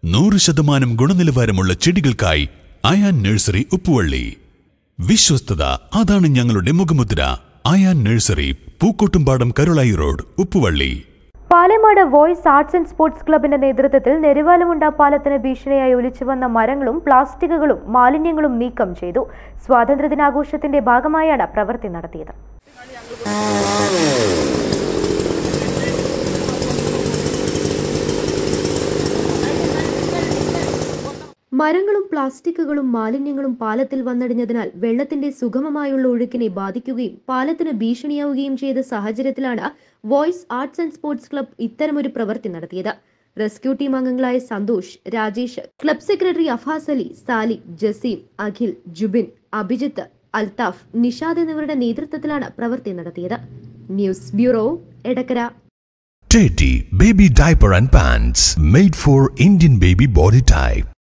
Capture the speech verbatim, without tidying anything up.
നൂറ് ശതമാനം ഗുണനിലവാരമുള്ള ചെടികൾക്കായി അയാൻ നഴ്സറി ഉപ്പുവള്ളി. വിശ്വസ്തത അതാണ് ഞങ്ങളുടെ മുഖമുദ്ര. Ayaan nursery, Pookkottumpadam, Karulai road, Uppuvalli. Palamad voice arts and sports ക്ലബിന്റെ നേതൃത്വത്തിൽ നെരുവാലമുണ്ട പാലത്തിന് ഭീഷണിയായി ഒലിച്ചു വന്ന മരങ്ങളും പ്ലാസ്റ്റിക്കുകളും മാലിന്യങ്ങളും നീക്കം ചെയ്തു. സ്വാതന്ത്ര്യദിനാഘോഷത്തിന്റെ ഭാഗമായാണ് പ്രവൃത്തി നടത്തിയത്. മരങ്ങളും പ്ലാസ്റ്റിക്കുകളും മാലിന്യങ്ങളും പാലത്തിൽ വന്നടിഞ്ഞതിനാൽ വെള്ളത്തിന്റെ സുഗമമായുള്ള ഒഴുക്കിനെ ബാധിക്കുകയും പാലത്തിന് ഭീഷണിയാവുകയും ചെയ്ത സാഹചര്യത്തിലാണ് voice arts and sports club ഇത്തരമൊരു പ്രവൃത്തി നടത്തിയത്. റെസ്ക്യൂ ടീം അംഗങ്ങളായ സന്തോഷ്, രാജേഷ്, ക്ലബ് സെക്രട്ടറി അഫാസ് അലി, സാലി, ജസീം, അഖിൽ, ജുബിൻ, അഭിജിത്ത്, അൽതാഫ്, നിഷാദ് എന്നിവരുടെ നേതൃത്വത്തിലാണ് പ്രവൃത്തി നടത്തിയത്. News bureau, Edakkara. Teddy Baby Diaper and Pants made for Indian baby body type.